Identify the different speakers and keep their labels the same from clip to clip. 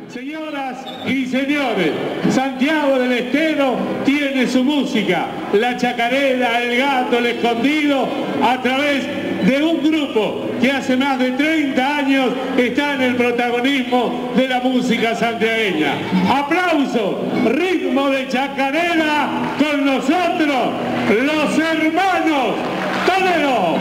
Speaker 1: Señoras y señores, Santiago del Estero tiene su música, la chacarera, el gato, el escondido, a través de un grupo que hace más de 30 años está en el protagonismo de la música santiagueña. ¡Aplauso! Ritmo de chacarera con nosotros, los hermanos Tonero.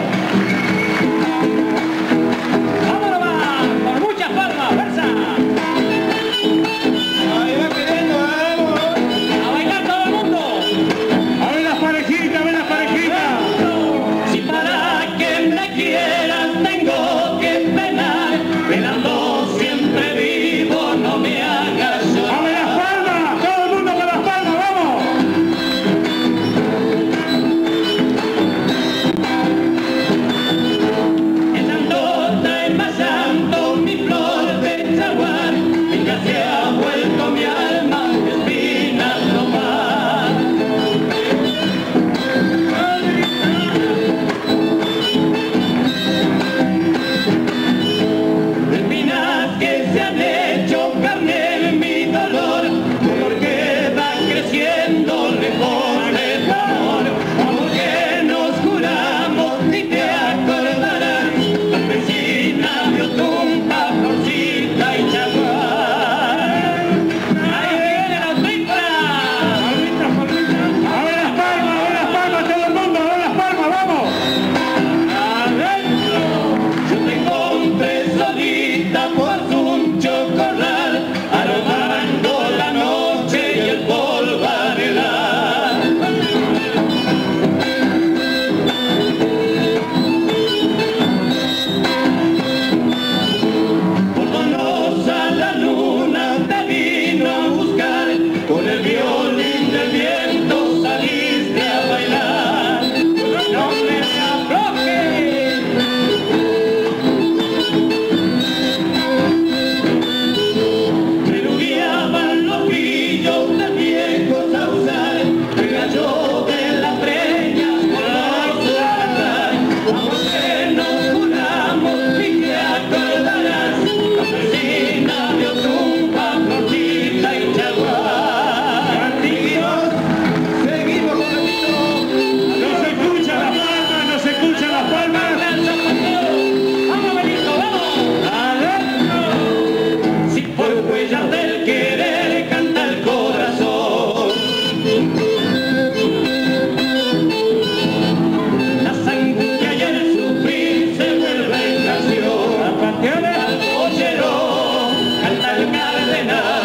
Speaker 2: Canta el cardenal.